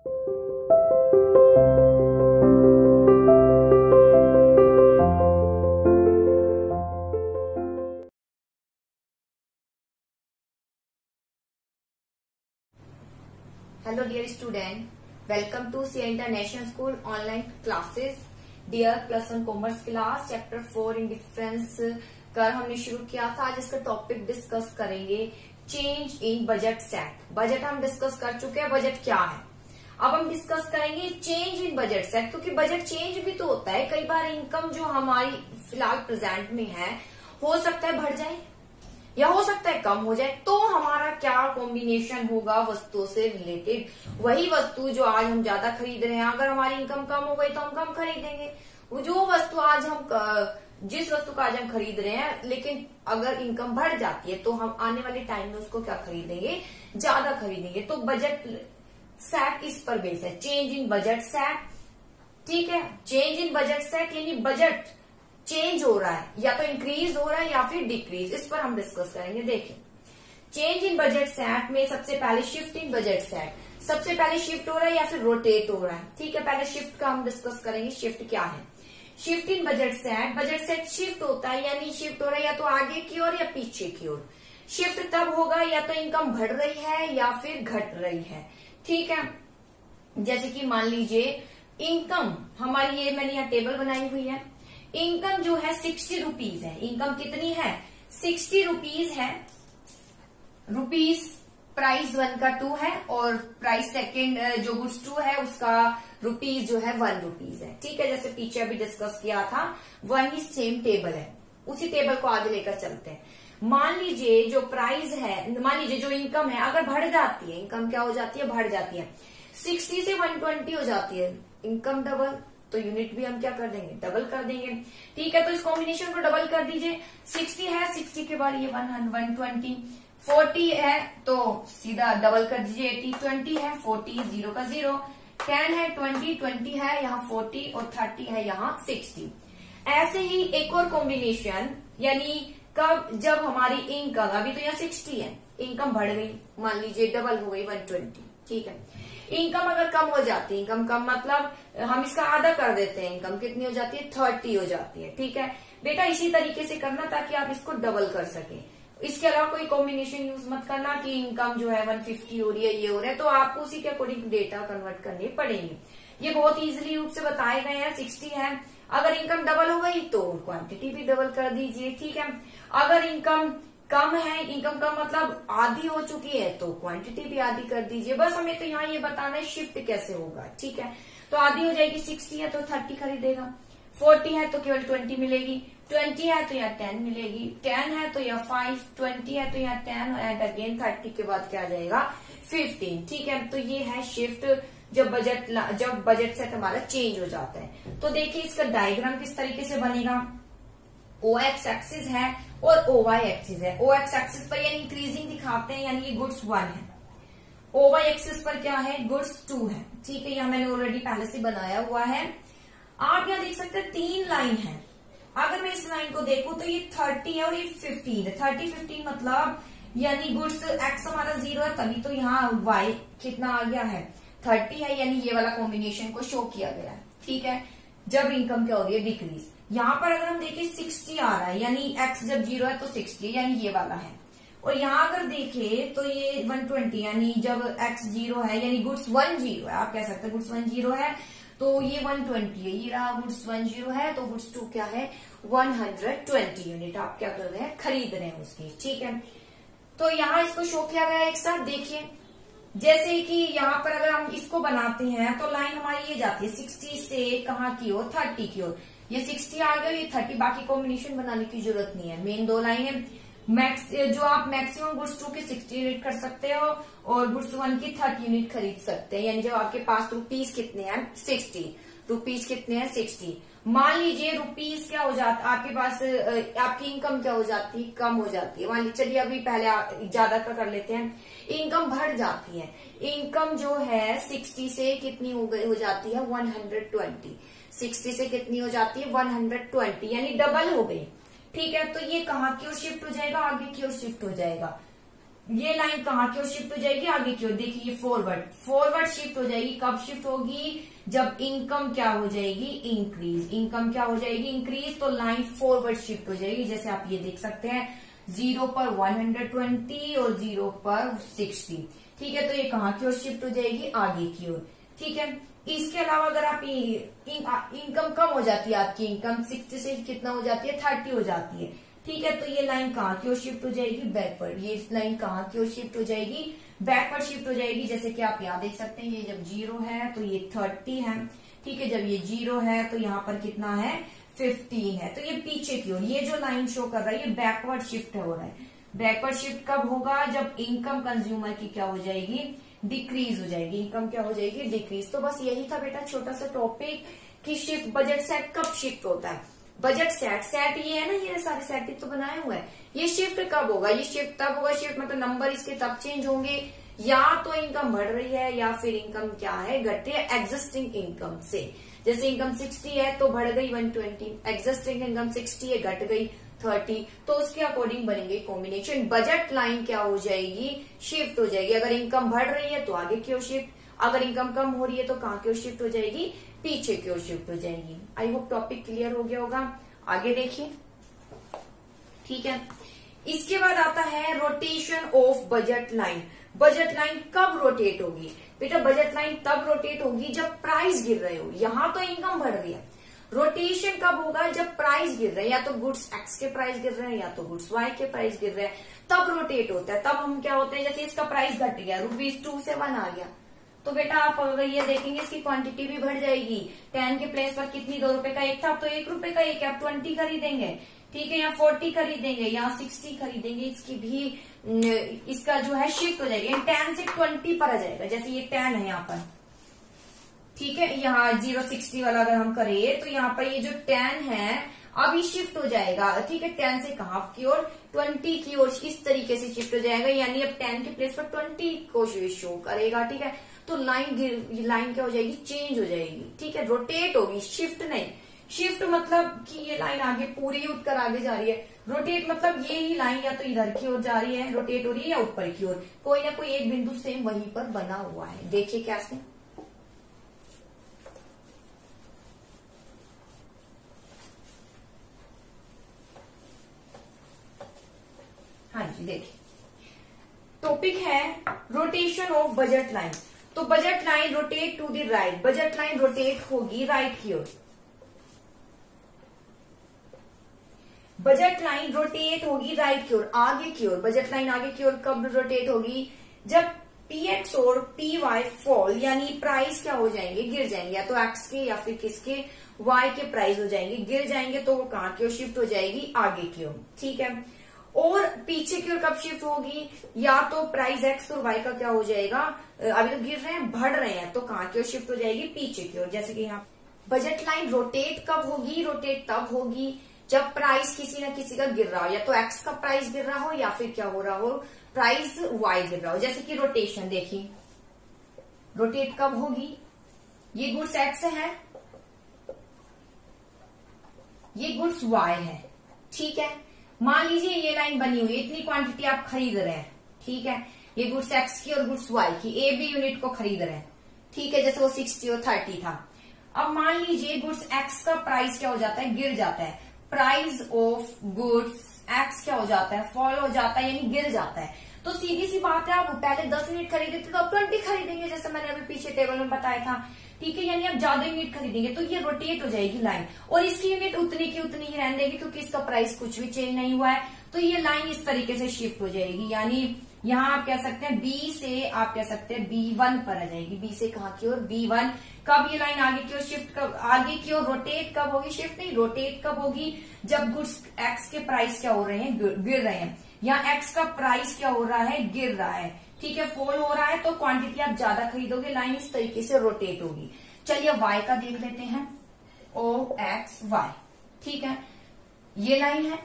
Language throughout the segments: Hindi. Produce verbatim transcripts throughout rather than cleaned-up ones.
Hello dear student, welcome to C A International School online classes. Dear plus one commerce class chapter four in difference कर हमने शुरू किया था। आज इसका टॉपिक डिस्कस करेंगे change in budget set. Budget हम डिस्कस कर चुके हैं, बजट क्या है। अब हम डिस्कस करेंगे चेंज इन बजट सेट, क्योंकि बजट चेंज भी तो होता है। कई बार इनकम जो हमारी फिलहाल प्रेजेंट में है हो सकता है बढ़ जाए या हो सकता है कम हो जाए, तो हमारा क्या कॉम्बिनेशन होगा वस्तुओं से रिलेटेड। वही वस्तु जो आज हम ज्यादा खरीद रहे हैं, अगर हमारी इनकम कम हो गई तो हम कम खरीदेंगे। वो जो वस्तु आज हम जिस वस्तु का आज हम खरीद रहे हैं, लेकिन अगर इनकम बढ़ जाती है तो हम आने वाले टाइम में उसको क्या खरीदेंगे, ज्यादा खरीदेंगे। तो बजट सेट इस पर बेस है, चेंज इन बजट सेट। ठीक है, चेंज इन बजट सेट यानी बजट चेंज हो रहा है, या तो इंक्रीज हो रहा है या फिर डिक्रीज, इस पर हम डिस्कस करेंगे। देखिए चेंज इन बजट सेट में सबसे पहले शिफ्ट इन बजट सेट, सबसे पहले शिफ्ट हो रहा है या फिर रोटेट हो रहा है। ठीक है, पहले शिफ्ट का हम डिस्कस करेंगे। शिफ्ट क्या है? Shift in budget set, budget set shift होता है यानी शिफ्ट हो रहा है या तो आगे की ओर या पीछे की ओर। शिफ्ट तब होगा या तो इनकम बढ़ रही है या फिर घट रही है। ठीक है, जैसे कि मान लीजिए इनकम हमारी, ये मैंने यहाँ टेबल बनाई हुई है। इनकम जो है सिक्सटी रुपीज है। इनकम कितनी है? सिक्सटी रुपीज है। रुपीज प्राइस वन का टू है और प्राइस सेकंड जो गुड्स टू है उसका रुपीज जो है वन रुपीज है। ठीक है, जैसे पीछे अभी डिस्कस किया था, वही सेम टेबल है। उसी टेबल को आगे लेकर चलते हैं। मान लीजिए जो प्राइस है, मान लीजिए जो इनकम है अगर बढ़ जाती है, इनकम क्या हो जाती है? बढ़ जाती है। सिक्सटी से वन ट्वेंटी हो जाती है, इनकम डबल, तो यूनिट भी हम क्या कर देंगे? डबल कर देंगे। ठीक है, तो इस कॉम्बिनेशन को डबल कर दीजिए। सिक्सटी है, सिक्सटी के बाद ये वन वन ट्वेंटी, फोर्टी है तो सीधा डबल कर दीजिए एटी, ट्वेंटी है फोर्टी, जीरो का जीरो, टेन है ट्वेंटी, ट्वेंटी है यहाँ फोर्टी और थर्टी है यहाँ सिक्सटी। ऐसे ही एक और कॉम्बिनेशन, यानी कब? जब हमारी इनकम, अभी तो यहाँ सिक्सटी है, इनकम बढ़ गई, मान लीजिए डबल हो गई वन ट्वेंटी। ठीक है, इनकम अगर कम हो जाती है, इनकम कम मतलब हम इसका आधा कर देते हैं, इनकम कितनी हो जाती है? थर्टी हो जाती है। ठीक है बेटा, इसी तरीके से करना ताकि आप इसको डबल कर सके। इसके अलावा कोई कॉम्बिनेशन यूज मत करना कि इनकम जो है वन फिफ्टी हो रही है, ये हो रहा है, तो आपको उसी के अकॉर्डिंग डेटा कन्वर्ट करने पड़ेंगे। ये बहुत इजीली रूप से बताए गए हैं। सिक्सटी है, अगर इनकम डबल हो गई तो क्वांटिटी भी डबल कर दीजिए। ठीक है, अगर इनकम कम है, इनकम कम मतलब आधी हो चुकी है, तो क्वांटिटी भी आधी कर दीजिए। बस हमें तो यहाँ ये बताना है शिफ्ट कैसे होगा। ठीक है, तो आधी हो जाएगी। सिक्सटी है तो थर्टी खरीदेगा, फोर्टी है तो केवल ट्वेंटी मिलेगी, ट्वेंटी है तो यहाँ टेन मिलेगी, टेन है तो यहाँ फाइव, ट्वेंटी है तो यहाँ टेन एंड अगेन थर्टी के बाद क्या आ जाएगा? फिफ्टीन। ठीक है, तो ये है शिफ्ट, जब बजट जब बजट सेट हमारा चेंज हो जाता है। तो देखिए इसका डायग्राम किस तरीके से बनेगा। ओ एक्स एक्सिस है और ओ वाई एक्सिस है। ओ एक्स एक्सिस पर यानी इंक्रीजिंग दिखाते हैं, यानी ये गुड्स वन है। ओ वाई एक्सिस पर क्या है? गुड्स टू है। ठीक है, यहाँ मैंने ऑलरेडी पहले से बनाया हुआ है। आप यहाँ देख सकते हैं तीन लाइन है। अगर मैं इस लाइन को देखूं तो ये थर्टी है और ये फिफ्टीन है। थर्टी फिफ्टीन मतलब यानी गुड्स एक्स हमारा जीरो है, तभी तो यहाँ वाई कितना आ गया है? थर्टी है, यानी ये वाला कॉम्बिनेशन को शो किया गया है। ठीक है, जब इनकम क्या हो रही है? डिक्रीज। यहाँ पर अगर हम देखें सिक्सटी आ रहा है, यानी एक्स जब जीरो है तो सिक्सटी, यानी ये वाला है। और यहाँ अगर देखें तो ये वन ट्वेंटी, यानी जब एक्स जीरो है, यानी गुड्स वन जीरो है। आप कह सकते हैं गुड्स वन जीरो है तो ये वन ट्वेंटी है, ये रहा गुड्स वन जीरो है, तो गुड्स टू क्या है? वन हंड्रेड ट्वेंटी यूनिट आप क्या कर रहे हैं? खरीद रहे हैं उसकी। ठीक है, तो यहाँ इसको शो किया गया एक साथ। देखिए जैसे कि यहाँ पर अगर हम इसको बनाते हैं तो लाइन हमारी ये जाती है सिक्सटी से कहाँ की ओर? थर्टी की ओर। ये सिक्सटी आ गया, ये थर्टी, बाकी कॉम्बिनेशन बनाने की जरूरत नहीं है। मेन दो लाइन है, मैक्स जो आप मैक्सिमम गुड्स टू की सिक्सटी यूनिट कर सकते हो और गुड्स वन की थर्टी यूनिट खरीद सकते हैं। यानी जब आपके पास रुपीज कितने हैं? सिक्सटी। रुपीज कितने हैं? सिक्सटी। मान लीजिए रुपीज क्या हो जाता, आपके पास आपकी इनकम क्या हो जाती है? कम हो जाती है। मान लीजिए, चलिए अभी पहले ज्यादा का कर लेते हैं, इनकम बढ़ जाती है। इनकम जो है सिक्सटी से कितनी हो गई हो जाती है? One hundred twenty. सिक्सटी से कितनी हो जाती है? वन हंड्रेड ट्वेंटी, यानी डबल हो गई। ठीक है, तो ये कहाँ की ओर शिफ्ट हो जाएगा? आगे की ओर शिफ्ट हो जाएगा। ये लाइन कहाँ की ओर शिफ्ट हो जाएगी, आगे की ओर। देखिए फॉरवर्ड, फॉरवर्ड शिफ्ट हो जाएगी। कब शिफ्ट होगी, जब इनकम क्या हो जाएगी, इंक्रीज। इनकम क्या हो जाएगी, इंक्रीज, तो लाइन फॉरवर्ड शिफ्ट हो जाएगी। जैसे आप ये देख सकते हैं, जीरो पर वन हंड्रेड ट्वेंटी और जीरो पर सिक्सटी। ठीक है, तो ये कहाँ की ओर शिफ्ट हो जाएगी, आगे की ओर। ठीक है, इसके अलावा अगर आप इनकम कम हो जाती है, आपकी इनकम सिक्सटी से कितना हो जाती है, थर्टी हो जाती है। ठीक है, तो ये लाइन कहाँ की ओर शिफ्ट हो जाएगी, बैकवर्ड। ये लाइन कहाँ की ओर शिफ्ट हो जाएगी, बैकवर्ड शिफ्ट हो जाएगी। जैसे कि आप यहाँ देख सकते हैं, ये जब जीरो है तो ये थर्टी है। ठीक है, जब ये जीरो है तो यहाँ पर कितना है, फिफ्टीन है। तो ये पीछे की ओर, ये जो लाइन शो कर रहा है, ये बैकवर्ड शिफ्ट हो रहा है। बैकवर्ड शिफ्ट कब होगा, जब इनकम कंज्यूमर की क्या हो जाएगी, डिक्रीज हो जाएगी। इनकम क्या हो जाएगी, डिक्रीज। तो बस यही था बेटा छोटा सा टॉपिक कि शिफ्ट, बजट सेट कब शिफ्ट होता है। बजट सेट, सेट ये है ना, ये सारे सेट तो बनाए हुए हैं। ये शिफ्ट कब होगा, ये शिफ्ट तब होगा, शिफ्ट मतलब नंबर इसके तब चेंज होंगे, या तो इनकम बढ़ रही है या फिर इनकम क्या है, घट रही है एग्जिस्टिंग इनकम से। जैसे इनकम सिक्सटी है तो बढ़ गई one twenty, existing income sixty है, घट गई थर्टी, तो उसके अकॉर्डिंग बनेंगे कॉम्बिनेशन। बजट लाइन क्या हो जाएगी, शिफ्ट हो जाएगी। अगर इनकम बढ़ रही है तो आगे की ओर शिफ्ट, अगर इनकम कम हो रही है तो कहाँ की ओर शिफ्ट हो जाएगी, पीछे की ओर शिफ्ट हो जाएगी। आई होप टॉपिक क्लियर हो गया होगा। आगे देखिए, ठीक है। इसके बाद आता है rotation of budget line. Budget line कब रोटेट होगी बेटा, बजट लाइन तब रोटेट होगी जब प्राइस गिर रहे हो। यहाँ तो इनकम बढ़ रही है, रोटेशन कब होगा, जब प्राइस गिर रहे हैं, या तो गुड्स एक्स के प्राइस गिर रहे हैं या तो गुड्स वाई के प्राइस गिर रहे हैं, तब रोटेट होता है। तब हम क्या होते हैं, जैसे इसका प्राइस घट गया, रुपीज टू से वन आ गया, तो बेटा आप अगर ये देखेंगे इसकी क्वांटिटी भी बढ़ जाएगी। टेन के प्लेस पर कितनी, दो रुपए का एक था, अब तो एक रुपए का एक है, आप ट्वेंटी खरीदेंगे। ठीक है, यहाँ फोर्टी खरीदेंगे, यहाँ सिक्सटी खरीदेंगे, इसकी भी इसका जो है शिफ्ट हो जाएगी, टेन से ट्वेंटी पर आ जाएगा। जैसे ये टेन है यहाँ पर, ठीक है, यहाँ जीरो सिक्सटी वाला अगर हम करें तो यहाँ पर ये जो टेन है अभी शिफ्ट हो जाएगा। ठीक है, टेन से कहाँ की ओर, ट्वेंटी की ओर, इस तरीके से शिफ्ट हो जाएगा। यानी अब टेन के प्लेस पर ट्वेंटी को शो करेगा। ठीक है, तो लाइन लाइन क्या हो जाएगी, चेंज हो जाएगी। ठीक है, रोटेट होगी, शिफ्ट नहीं। शिफ्ट मतलब कि ये लाइन आगे पूरी उठकर आगे जा रही है, रोटेट मतलब ये ही लाइन या तो इधर की ओर जा रही है, रोटेट हो रही है, या ऊपर की ओर, कोई ना कोई एक बिंदु सेम वहीं पर बना हुआ है। देखिए कैसे, हाँ जी देखिए, टॉपिक है रोटेशन ऑफ बजट लाइन। तो budget line rotate to the right, budget line rotate होगी राइट की ओर। बजट लाइन रोटेट होगी राइट की ओर, आगे की ओर। बजट लाइन आगे की ओर कब रोटेट होगी, जब पी एक्स और पी वाई फॉल, यानी प्राइस क्या हो जाएंगे, गिर जाएंगे, या तो एक्स के या फिर किसके, वाई के प्राइस हो जाएंगे, गिर जाएंगे, तो वो कहाँ की ओर शिफ्ट हो जाएगी, आगे की ओर। ठीक है, और पीछे की ओर कब शिफ्ट होगी, या तो प्राइस एक्स और वाई का क्या हो जाएगा, अभी तो गिर रहे हैं, बढ़ रहे हैं, तो कहाँ की ओर शिफ्ट हो जाएगी, पीछे की ओर। जैसे कि यहाँ बजट लाइन रोटेट कब होगी, रोटेट तब होगी जब प्राइस किसी न किसी का गिर रहा हो, या तो एक्स का प्राइस गिर रहा हो या फिर क्या हो रहा हो, प्राइस वाई गिर रहा हो। जैसे कि रोटेशन देखिए, रोटेट कब होगी, ये गुड्स एक्स है, ये गुड्स वाई है। ठीक है, मान लीजिए ये लाइन बनी हुई है, इतनी क्वांटिटी आप खरीद रहे हैं। ठीक है, ये गुड्स एक्स की और गुड्स वाई की, ए बी यूनिट को खरीद रहे हैं। ठीक है, जैसे वो सिक्सटी और थर्टी था। अब मान लीजिए गुड्स एक्स का प्राइस क्या हो जाता है, गिर जाता है, प्राइस ऑफ गुड्स एक्स क्या हो जाता है, फॉल हो जाता है, यानी गिर जाता है। तो सीधी सी बात है, आप पहले दस यूनिट खरीदे थे तो अब ट्वेंटी खरीदेंगे, जैसे मैंने अभी पीछे टेबल में बताया था। ठीक है, यानी आप ज्यादा यूनिट खरीदेंगे तो ये रोटेट हो जाएगी लाइन, और इसकी यूनिट उतनी की उतनी ही रहने देगी क्योंकि इसका प्राइस कुछ भी चेंज नहीं हुआ है। तो ये लाइन इस तरीके से शिफ्ट हो जाएगी, यानी यहाँ आप कह सकते हैं बी से, आप कह सकते हैं बी वन पर आ जाएगी। बी से कहाँ की ओर, बी वन। कब ये लाइन आगे की ओर शिफ्ट, कब आगे की ओर रोटेट कब होगी, शिफ्ट नहीं, रोटेट कब होगी, जब गुड्स एक्स के प्राइस क्या हो रहे हैं, गिर रहे हैं, या एक्स का प्राइस क्या हो रहा है, गिर रहा है। ठीक है, फॉल हो रहा है, तो क्वांटिटी आप ज्यादा खरीदोगे, लाइन इस तरीके से रोटेट होगी। चलिए वाई का देख लेते हैं, ओ एक्स वाई। ठीक है, ये लाइन है।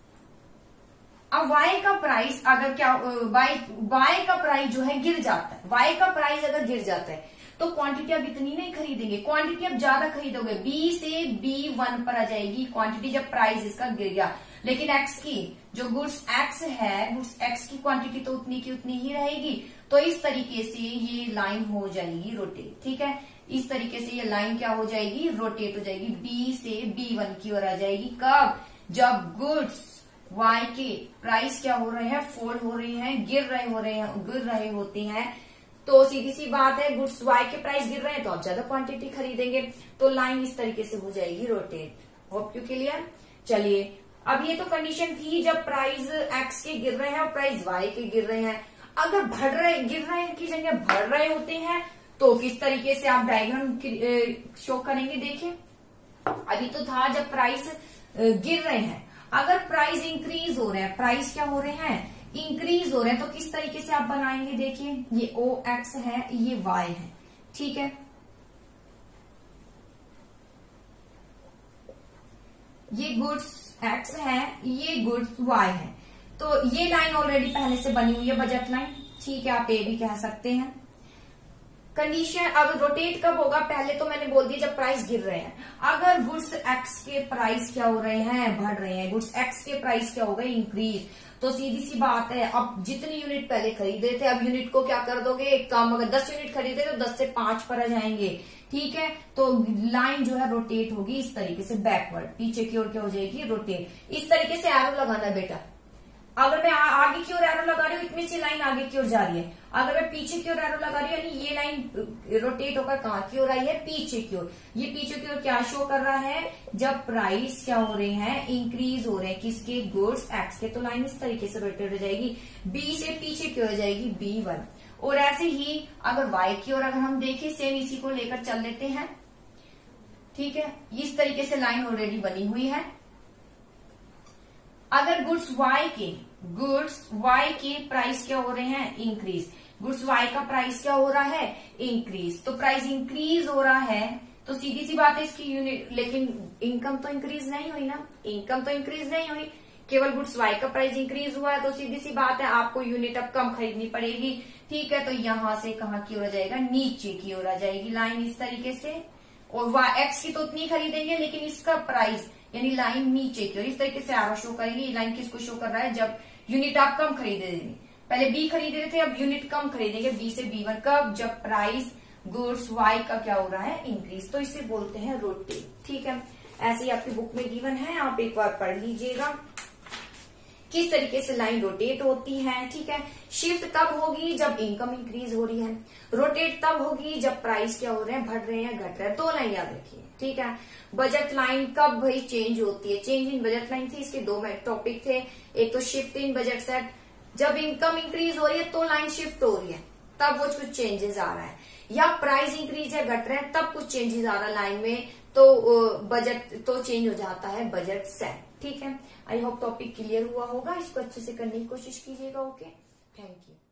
अब y का प्राइस अगर क्या, y y का प्राइस जो है गिर जाता है, y का प्राइस अगर गिर जाता है तो क्वांटिटी आप इतनी नहीं खरीदेंगे, क्वांटिटी आप ज्यादा खरीदोगे, b से बी वन पर आ जाएगी क्वांटिटी जब प्राइस इसका गिर गया। लेकिन एक्स की जो गुड्स एक्स है, गुड्स एक्स की क्वांटिटी तो उतनी की उतनी ही रहेगी। तो इस तरीके से ये लाइन हो जाएगी रोटेट। ठीक है, इस तरीके से ये लाइन क्या हो जाएगी, रोटेट हो जाएगी, बी से बी वन की ओर आ जाएगी। कब, जब गुड्स वाई के प्राइस क्या हो रहे हैं, फॉल हो रहे हैं, गिर रहे हो रहे हैं गिर रहे होते हैं। तो सीधी सी बात है, गुड्स वाई के प्राइस गिर रहे हैं तो आप ज्यादा क्वांटिटी खरीदेंगे, तो लाइन इस तरीके से हो जाएगी रोटेट। Hope you clear. चलिए, अब ये तो कंडीशन थी जब प्राइस एक्स के गिर रहे हैं और प्राइस वाई के गिर रहे हैं। अगर बढ़ रहे गिर रहे की जगह बढ़ रहे होते हैं तो किस तरीके से आप डायग्राम शो करेंगे। देखिए, अभी तो था जब प्राइस गिर रहे हैं, अगर प्राइस इंक्रीज हो रहे हैं, प्राइस क्या हो रहे हैं, इंक्रीज हो रहे हैं, तो किस तरीके से आप बनाएंगे। देखिए, ये ओ एक्स है, ये वाई है। ठीक है, ये गुड्स एक्स है, ये गुड्स वाई है। तो ये लाइन ऑलरेडी पहले से बनी हुई है, बजट लाइन। ठीक है, आप ये भी कह सकते हैं। कंडीशन अब रोटेट कब होगा, पहले तो मैंने बोल दिया जब प्राइस गिर रहे हैं। अगर गुड्स एक्स के प्राइस क्या हो रहे हैं, बढ़ रहे हैं, गुड्स एक्स के प्राइस क्या हो गए, इंक्रीज, तो सीधी सी बात है, अब जितनी यूनिट पहले खरीदे थे अब यूनिट को क्या कर दोगे, कम। अगर दस यूनिट खरीदे तो दस से पांच पर आ जाएंगे। ठीक है, तो लाइन जो है रोटेट होगी इस तरीके से, बैकवर्ड, पीछे की ओर क्या हो जाएगी, रोटेट। इस तरीके से एरो लगाना बेटा। अगर मैं आ, आगे की ओर एरो लगा रही हूँ, इतनी सी लाइन आगे की ओर जा रही है। अगर मैं पीछे की ओर एरो लगा रही हूँ, यानी ये लाइन रोटेट होकर कहाँ की ओर आई है, पीछे की ओर। ये पीछे की ओर क्या शो कर रहा है, जब प्राइस क्या हो रहे हैं, इंक्रीज हो रहे हैं, किसके, गुड्स एक्स के। तो लाइन इस तरीके से रोटेट हो जाएगी, बी से पीछे की ओर जाएगी, बी वन। और ऐसे ही अगर वाई की ओर अगर हम देखें, सेम इसी को लेकर चल लेते हैं। ठीक है, इस तरीके से लाइन ऑलरेडी बनी हुई है। अगर गुड्स वाई के गुड्स वाई के प्राइस क्या हो रहे हैं, इंक्रीज, गुड्स वाई का प्राइस क्या हो रहा है, इंक्रीज। तो प्राइस इंक्रीज हो रहा है तो सीधी सी बात है इसकी यूनिट, लेकिन इनकम तो इंक्रीज नहीं हुई ना, इनकम तो इंक्रीज नहीं हुई, केवल गुड्स वाई का प्राइस इंक्रीज हुआ है। तो सीधी सी बात है आपको यूनिट अब कम खरीदनी पड़ेगी। ठीक है, तो यहां से कहां की ओर आ जाएगा, नीचे की ओर आ जाएगी लाइन इस तरीके से। और वाई एक्स की तो उतनी खरीदेंगे, लेकिन इसका प्राइस यानी लाइन नीचे की ओर इस तरीके से आरो शो करेगी। ये लाइन किसको शो कर रहा है, जब यूनिट आप कम खरीदेंगे। पहले बी खरीदे थे, अब यूनिट कम खरीदेंगे, बी से बी वन। कब, जब प्राइस गुड्स वाई का क्या हो रहा है, इंक्रीज। तो इसे बोलते हैं रोटेट। ठीक है, ऐसे ही आपकी बुक में गिवन है, आप एक बार पढ़ लीजिएगा किस तरीके से लाइन रोटेट होती है। ठीक है, शिफ्ट तब होगी जब इनकम इंक्रीज हो रही है, रोटेट तब होगी जब प्राइस क्या हो रहे हैं, बढ़ रहे हैं, घट रहे हैं। दो लाइन याद रखिए। ठीक है, बजट लाइन कब भाई चेंज होती है, चेंज इन बजट लाइन थी, इसके दो टॉपिक थे। एक तो शिफ्ट इन बजट सेट, जब इनकम इंक्रीज हो रही है तो लाइन शिफ्ट हो रही है, तब वो कुछ चेंजेस आ रहा है, या प्राइस इंक्रीज है, घट रहे हैं, तब कुछ चेंजेस आ रहा है लाइन में, तो बजट तो चेंज हो जाता है बजट सेट। ठीक है, आई होप टॉपिक क्लियर हुआ होगा, इसको अच्छे से करने की कोशिश कीजिएगा। Okay, thank you.